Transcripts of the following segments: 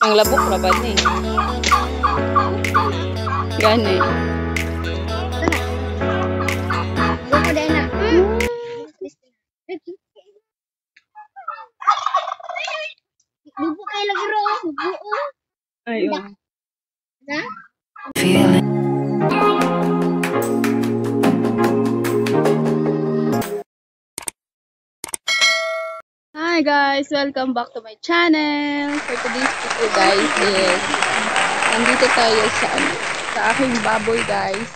Ang labok na ba ni? Gani. Bubu kayo lagi ro, bubu. Ayun. Ha? Hi guys, welcome back to my channel. For today's video guys is nandito tayo sa aking baboy guys.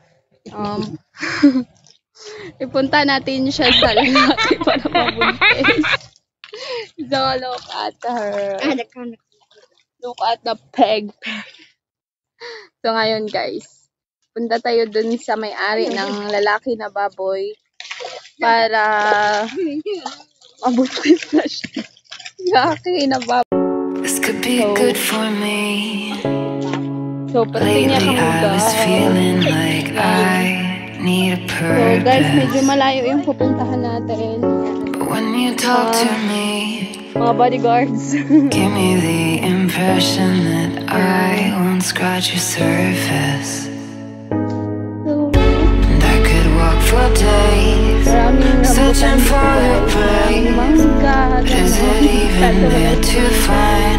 Ipunta natin siya sa lalaki para mabuntis. So look at her. Look at the peg. So ngayon guys, punta tayo dun sa may-ari ng lalaki na baboy para mabuntis na siya. Lalaki na baboy. This could be good for me. So pati niya Lately I was feeling like I need a So guys, purpose. medyo malayo yung pupuntahan natin. But when you talk to me, Mga bodyguards. give me the impression that I won't scratch your surface. So, And I could walk for days, maraming searching for a break. mangga. But is it even there to find?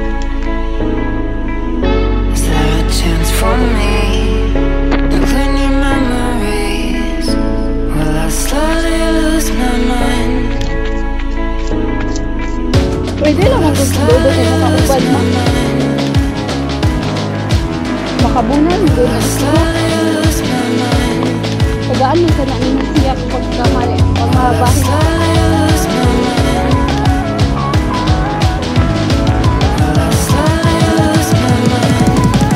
Is there a chance for me to clean your memories? Will I slowly lose my mind? Pwede lang ang gusto doon yung makaubad mo. Makabunan doon ang Slowly lose my mind. tagaan mo sa nang siyak pagkamali. Pagmabahin. Slowly lose my mind. Will I slowly lose my mind?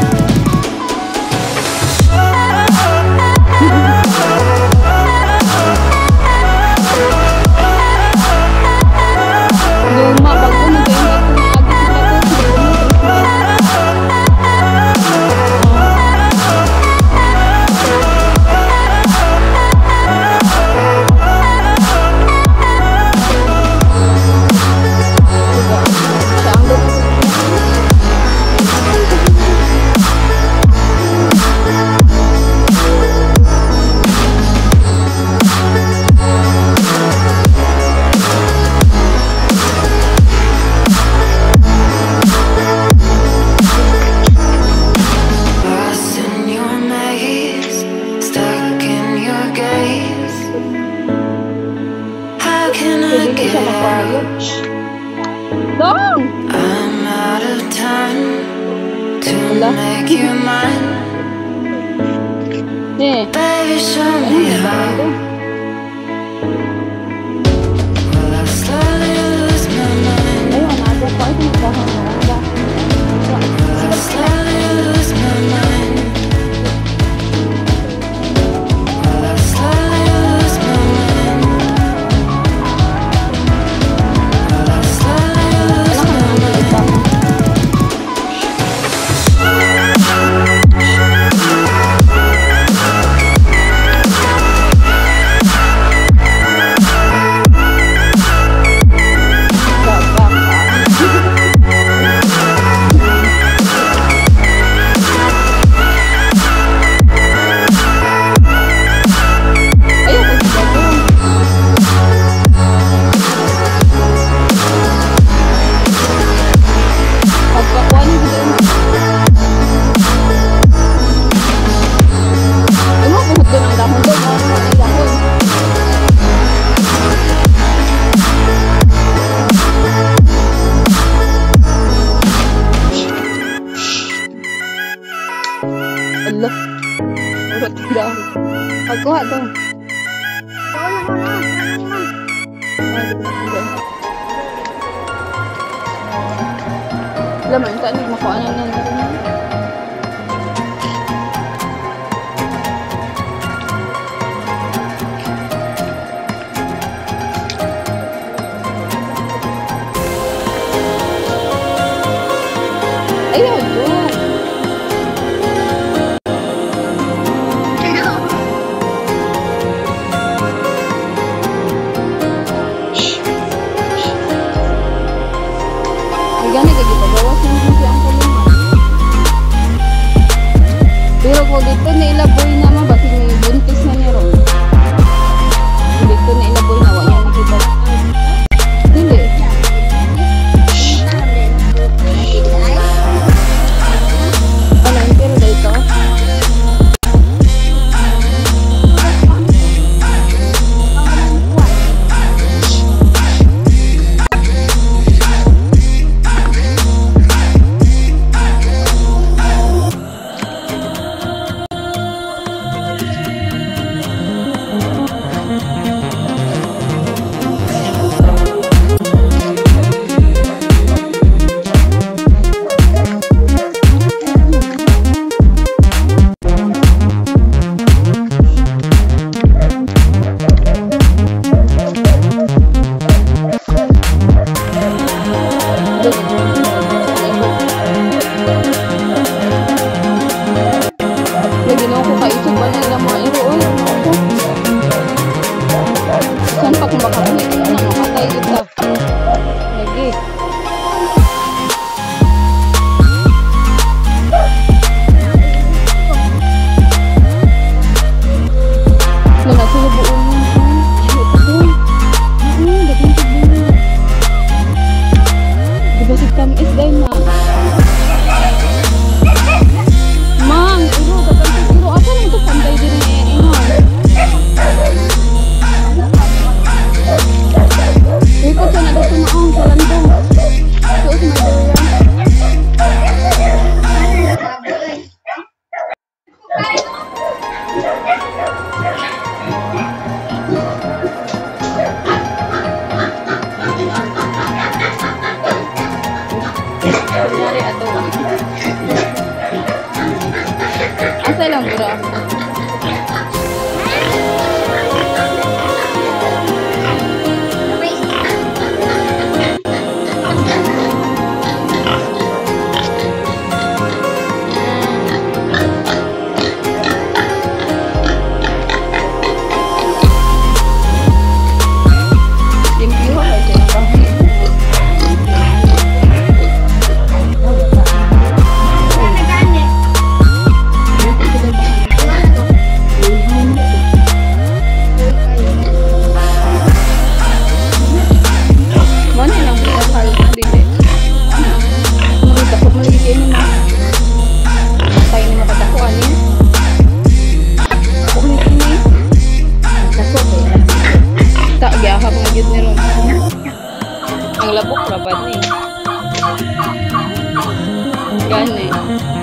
Luma, bago mo ba yung Lost in your maze, stuck in your gaze. How can I Hindi get siya out? mag-college. Dong! I'm out of time to Wala. make you mine. Eh, Baby, show ano me na ba how. ito? Will I slowly lose my mind? Ayun, natin pa. Ito magkakaroon. Will I slowly lose my mind? Will I slowly lose my mind? Will I slowly lose my mind? Allah. Urot daw. Pagkuha daw. Alam mo, saan makuha na natin. Ayun, doon. Gani ka gitu. Gawas naman siya ang kulungan. Pero kung dito na ilaboy naman, basin may buntis na niya ron. Dito na ilaboy na, wala nakita. Dili. Ano, pero dito? Ginawa ko kaisog ba na ilang mga iro oy ako. Saan pa kung baka kulit na makatay kita. Lagi. Lala sila buong mo. Ay, ito po. Dagang tignan. Diba si Tamis dahil na? Mang, iro, dagang iro. Asa naman ito panday din na inon? Ikot siya na dito maong sa landong. Suot na doon. Kunyari ato. Asa lang bro? Ang labok rapat ni. Gani.